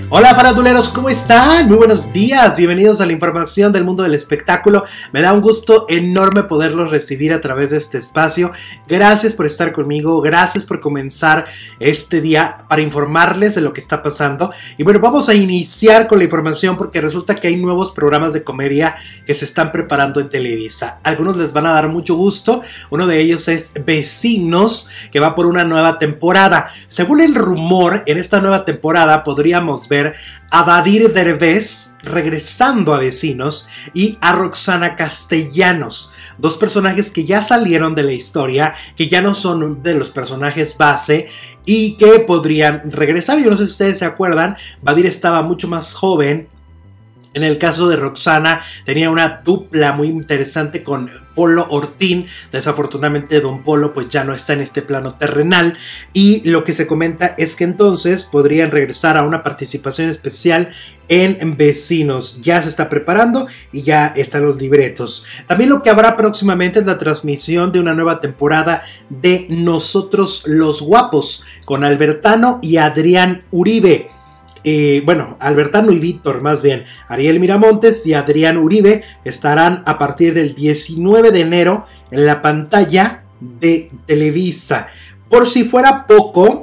Hola faranduleros, ¿cómo están? Muy buenos días, bienvenidos a la información del mundo del espectáculo. Me da un gusto enorme poderlos recibir a través de este espacio. Gracias por estar conmigo, gracias por comenzar este día para informarles de lo que está pasando. Y bueno, vamos a iniciar con la información porque resulta que hay nuevos programas de comedia que se están preparando en Televisa. Algunos les van a dar mucho gusto, uno de ellos es Vecinos, que va por una nueva temporada. Según el rumor, en esta nueva temporada podríamos ver a Badir Derbez regresando a Vecinos y a Roxana Castellanos, dos personajes que ya salieron de la historia, que ya no son de los personajes base y que podrían regresar. Yo no sé si ustedes se acuerdan, Badir estaba mucho más joven. En el caso de Roxana tenía una dupla muy interesante con Polo Ortín. Desafortunadamente Don Polo pues ya no está en este plano terrenal y lo que se comenta es que entonces podrían regresar a una participación especial en Vecinos. Ya se está preparando y ya están los libretos. También lo que habrá próximamente es la transmisión de una nueva temporada de Nosotros los Guapos con Albertano y Adrián Uribe. Bueno, Albertano y Víctor, más bien, Ariel Miramontes y Adrián Uribe estarán a partir del 19 de enero en la pantalla de Televisa. Por si fuera poco,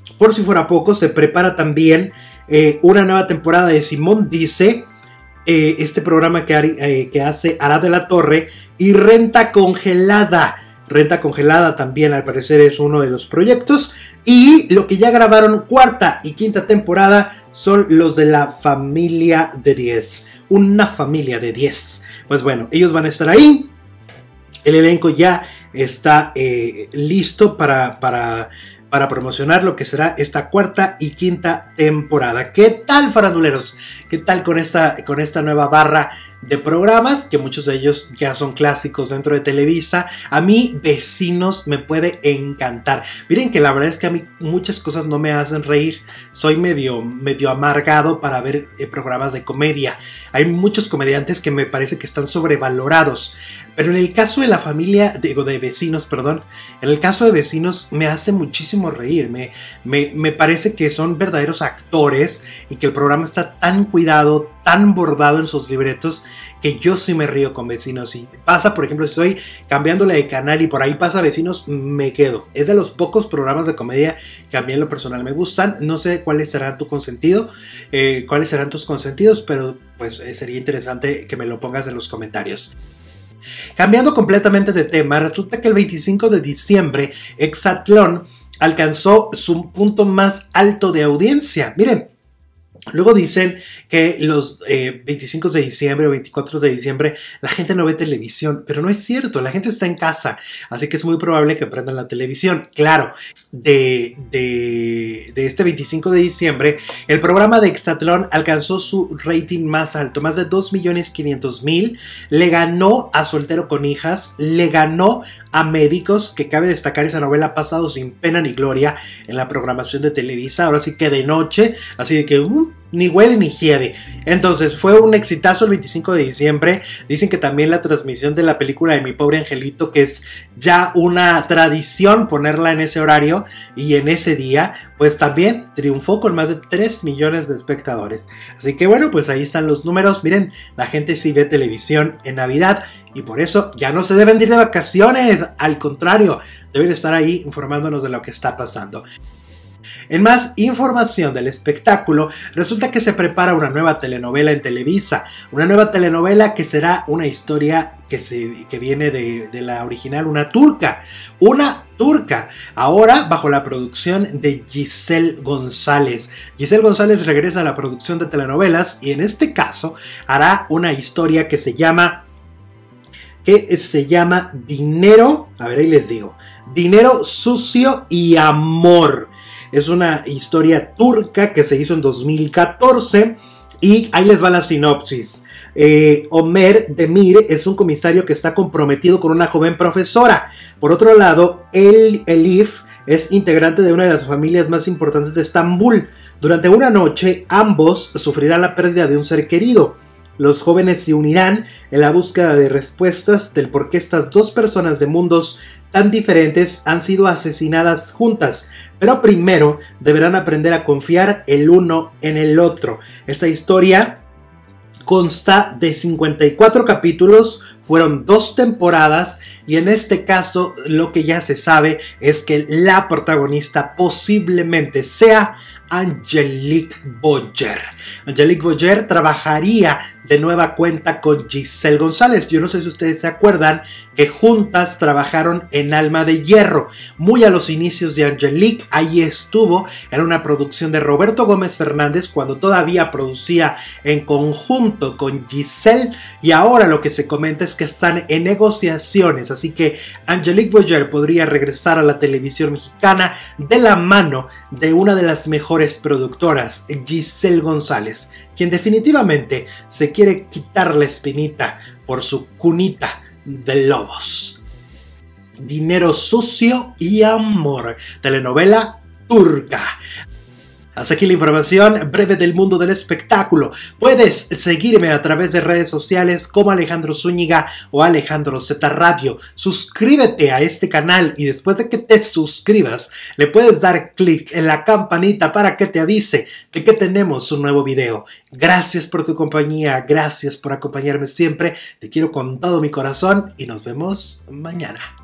se prepara también una nueva temporada de Simón Dice, este programa que hace Arad de la Torre, y Renta Congelada. Renta Congelada también al parecer es uno de los proyectos. Y lo que ya grabaron cuarta y quinta temporada son los de la familia de 10. Una familia de 10. Pues bueno, ellos van a estar ahí. El elenco ya está listo para promocionar lo que será esta cuarta y quinta temporada. ¿Qué tal, faranduleros? ¿Qué tal con esta nueva barra de programas? Que muchos de ellos ya son clásicos dentro de Televisa. A mí Vecinos me puede encantar. Miren que la verdad es que a mí muchas cosas no me hacen reír. Soy medio amargado para ver programas de comedia. Hay muchos comediantes que me parece que están sobrevalorados. Pero en el caso de la familia, de Vecinos, perdón, en el caso de Vecinos me hace muchísimo reír. Me parece que son verdaderos actores y que el programa está tan cuidado, tan bordado en sus libretos, que yo sí me río con Vecinos. Y pasa, por ejemplo, si estoy cambiándole de canal y por ahí pasa Vecinos, me quedo. Es de los pocos programas de comedia que a mí en lo personal me gustan. No sé cuáles serán tus consentidos, pero pues sería interesante que me lo pongas en los comentarios. Cambiando completamente de tema, resulta que el 25 de diciembre Exatlón alcanzó su punto más alto de audiencia. Miren, luego dicen que los 25 de diciembre o 24 de diciembre la gente no ve televisión, pero no es cierto, la gente está en casa, así que es muy probable que prendan la televisión. Claro, de este 25 de diciembre, el programa de Exatlón alcanzó su rating más alto, más de 2.500.000, le ganó a Soltero con Hijas, le ganó a Médicos, que cabe destacar esa novela ha pasado sin pena ni gloria en la programación de Televisa, ahora sí que de noche, así de que ni huele ni hiede. Entonces fue un exitazo el 25 de diciembre. Dicen que también la transmisión de la película de Mi Pobre Angelito, que es ya una tradición ponerla en ese horario y en ese día, pues también triunfó con más de 3 millones de espectadores. Así que bueno, pues ahí están los números. Miren, la gente sí ve televisión en Navidad y por eso ya no se deben ir de vacaciones. Al contrario, deben estar ahí informándonos de lo que está pasando. En más información del espectáculo, resulta que se prepara una nueva telenovela en Televisa. Una nueva telenovela que será una historia que viene de la original, una turca. Ahora bajo la producción de Giselle González. Giselle González regresa a la producción de telenovelas y en este caso hará una historia que se llama Dinero. A ver, ahí les digo. Dinero, Sucio y Amor. Es una historia turca que se hizo en 2014 y ahí les va la sinopsis. Ömer Demir es un comisario que está comprometido con una joven profesora. Por otro lado, Elif es integrante de una de las familias más importantes de Estambul. Durante una noche, ambos sufrirán la pérdida de un ser querido. Los jóvenes se unirán en la búsqueda de respuestas del por qué estas dos personas de mundos tan diferentes han sido asesinadas juntas, pero primero deberán aprender a confiar el uno en el otro. Esta historia consta de 54 capítulos, fueron 2 temporadas y en este caso lo que ya se sabe es que la protagonista posiblemente sea Angelique Boyer. Angelique Boyer trabajaría de nueva cuenta con Giselle González. Yo no sé si ustedes se acuerdan que juntas trabajaron en Alma de Hierro. Muy a los inicios de Angelique, ahí estuvo en una producción de Roberto Gómez Fernández cuando todavía producía en conjunto con Giselle, y ahora lo que se comenta es que están en negociaciones, así que Angelique Boyer podría regresar a la televisión mexicana de la mano de una de las mejores productoras, Giselle González, quien definitivamente se quiere quitar la espinita por su cunita de lobos. Dinero sucio y amor, telenovela turca. Hasta aquí la información breve del mundo del espectáculo. Puedes seguirme a través de redes sociales como Alejandro Zúñiga o Alejandro Z Radio. Suscríbete a este canal y después de que te suscribas, le puedes dar clic en la campanita para que te avise de que tenemos un nuevo video. Gracias por tu compañía, gracias por acompañarme siempre. Te quiero con todo mi corazón y nos vemos mañana.